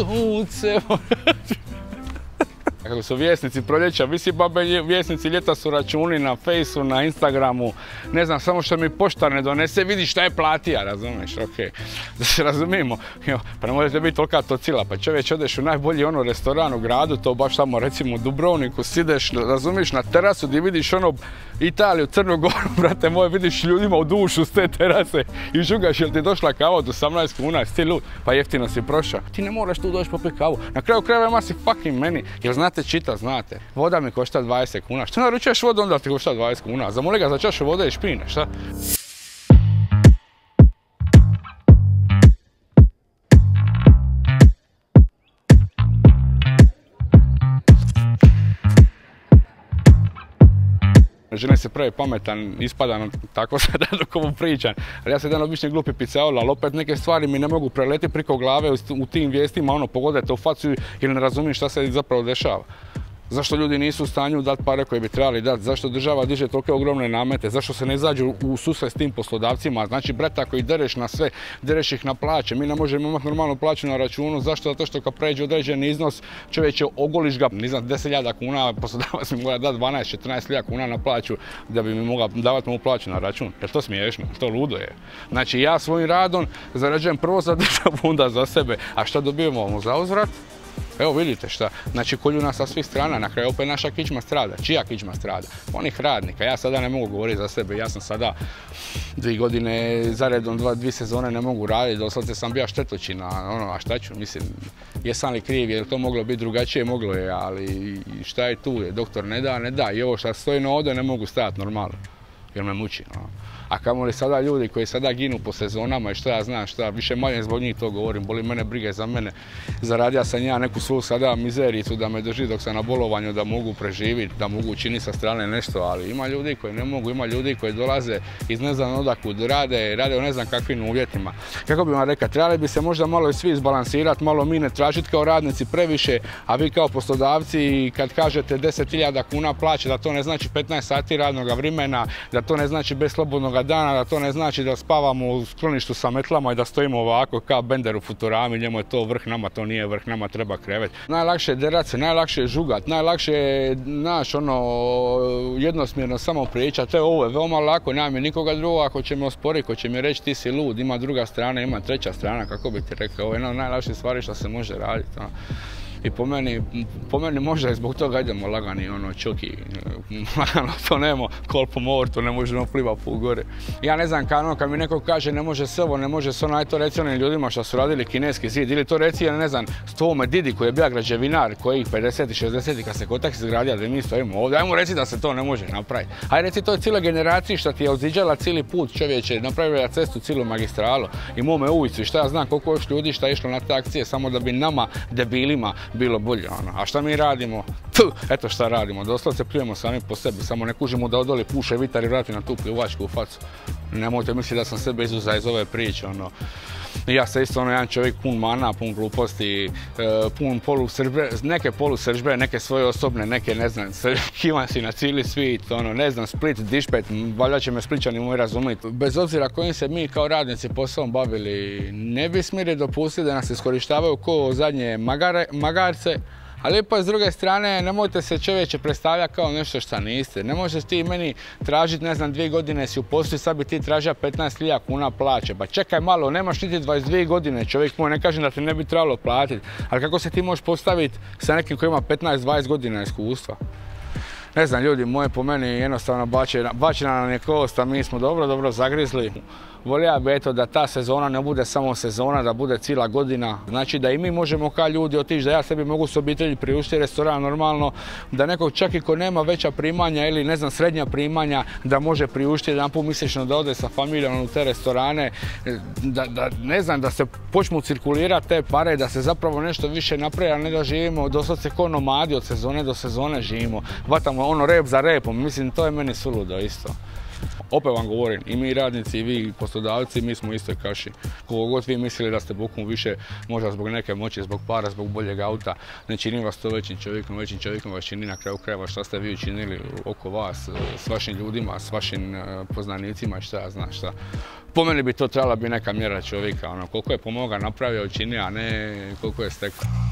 sunce. Kako su vjesnici proljeća, visi babe, vjesnici ljeta su računi na Fejsu, na Instagramu, ne znam, samo što mi poštar ne donese, vidi šta je platija, razumiješ, okej. Da se razumijemo, pa ne možete biti tolika tocila, pa čovječ odeš u najbolji restoran u gradu, to baš tamo recimo u Dubrovniku, sideš, razumiješ, na terasu gdje vidiš Italiju, Crnu Goru, brate moje, vidiš ljudima u dušu s te terase i žugaš, jel ti došla kava od 18 kuna, jesi ti lud, pa jeftino si prošao. Ti ne moraš tu doći popiti kavu, na kraju krajeva ima si fucking meni, jel znate čita, znate. Voda mi košta 20 kuna. Što naručuješ vodu onda ti košta 20 kuna? Zamoli ga za čašu vode i špine, šta? Želim se pravi pametan, ispadan, tako sada dok ovo pričam. Ali ja sam jedan obični glupi picaol, ali opet neke stvari mi ne mogu preleti preko glave u tim vijestima, pogodite u facu jer ne razumijem šta se zapravo dešava. Zašto ljudi nisu u stanju dati pare koje bi trebali dati? Zašto država diže tolike ogromne namete? Zašto se ne izađu u susret s tim poslodavcima? Znači, brate, ako ih dereš na sve, dereš ih na plaće. Mi ne možemo imati normalnu plaću na računu. Zašto? Zato što kad pređe određeni iznos, čovječe, ogoliš ga, ne znam, 10.000 kuna, poslodavac mi mora dati 12-14.000 kuna na plaću da bi mi mogla davati mu plaću na račun. Jer to smiješno, to ludo je. Znači, ja svojim radom zarađujem prvo za državu, onda za sebe. A šta dobijemo za uzvrat? Evo vidite šta, znači kolju nas sa svih strana, na kraju opet naša kičma strada. Čija kičma strada? Onih radnika. Ja sada ne mogu govoriti za sebe, ja sam sada 2 godine zaredom, 2 sezone ne mogu raditi, doslovce sam bio štetočina, a šta ću, mislim, jesam li kriv, je li to moglo biti drugačije, moglo je, ali šta je tu, doktor ne da, i ovo šta stoji ovdje ne mogu stajati normalno, jer me muči. A kamoli sada ljudi koji sada ginu po sezonama i šta ja znam, šta više manje zbog njih to govorim, boli mene brige za mene. Zaradio sam ja neku svoju sada mizericu da me drži dok sam na bolovanju, da mogu preživjeti, da mogu učiniti sa strane nešto, ali ima ljudi koji ne mogu, ima ljudi koji dolaze iz ne znam odakud, rade u ne znam kakvim uvjetima. Kako bi vam rekao, trebali bi se možda malo i svi izbalansirati, malo mi ne tražiti kao radnici previše, a vi kao poslodavci kad kažete 10.000 kuna plaće, da to ne znači 15 sati radnog vremena, da to ne znači bez slobodnog dana, da to ne znači da spavamo u skloništu sa metlama i da stojimo ovako kao Bender u Futurami, njemu je to vrh, nama to nije vrh, nama treba krevet. Najlakše je derat se, najlakše je žugat, najlakše je jednosmjerno samo pričati, ovo je veoma lako, nema mi nikoga druga ako će me osporiti, ko će mi reći ti si lud, ima druga strana, ima treća strana, kako bi ti rekao, ovo je jedna od najlakših stvari što se može raditi. I po meni možda i zbog toga idemo lagani čoki, lagano to nemo, kol po mortu, ne možemo pliva po gore. Ja ne znam kad mi neko kaže ne može se ovo, ne može se to reci onim ljudima što su radili Kineski zid, ili to reci, ja ne znam, s tvome didi koji je bio građevinar, kojih 50 i 60 kad se kotak izgradio da mi stojimo ovdje, ajmo reci da se to ne može napraviti. Ajde reci toj cijele generaciji što ti je odziđala cijeli put čovječe, napravila cestu, cijelu magistralu i mome ulicu i šta ja znam koliko još ljudi šta je išlo na te akcije samo da bi nama debilima bilo bolje, a šta mi radimo? Eto šta radimo, doslovce pljujemo sami po sebi, samo ne kužimo da odoli puše vitar i vrati na tu pljuvačku u facu. Nemojte misliti da sam sebe izuzao iz ove priče, ja sam isto jedan čovjek pun mana, pun gluposti, pun neke polusržbe, neke svoje osobne, neke ne znam, kivan si na cijeli svit, ne znam, Split, Dišpet, valjda će me Spličani moji razumjeti. Bez obzira kojim se mi kao radnici poslom bavili, ne bi smjeli dopustiti da nas iskorištavaju ko zadnje magarce, ali pa s druge strane, nemojte se čovječe predstavljati kao nešto što niste. Ne možeš ti meni tražiti, ne znam, 2 godine si u poslu i sad bi ti tražio 15.000 kuna plaće. Pa čekaj malo, nemaš niti 22 godine, čovjek moj, ne kažem da ti ne bi trebalo platiti. Ali kako se ti možeš postaviti sa nekim koji ima 15-20 godina iskustva? Ne znam, ljudi moji, po meni jednostavno bačena nam je kost, a mi smo dobro zagrizli. Volio bi eto da ta sezona ne bude samo sezona, da bude cijela godina. Znači da i mi možemo kao ljudi otići, da ja sebi mogu s obitelji priuštiti restoran normalno, da nekog čak i ko nema veća primanja ili ne znam srednja primanja, da može priuštiti jedanput mjesečno da ode sa familijom u te restorane, ne znam, da se počnu cirkulirati te pare, da se zapravo nešto više napravi, a ne da živimo doslovce ko nomadi od sezone do sezone živimo. Vatamo rep za repom, mislim to je meni suludo isto. Opet vam govorim, i mi radnici i vi poslodavci, mi smo u istoj kaši. Koliko god vi mislili da ste bukom više, možda zbog neke moći, zbog para, zbog boljeg auta, ne čini vas to većim čovjekom vas čini na kraju krajeva šta ste vi učinili oko vas, s vašim ljudima, s vašim poznanicima i šta ja znam šta. Po meni bi to trebala biti neka mjera čovjeka, koliko je pomogao, napravio, učinio, a ne koliko je stekao.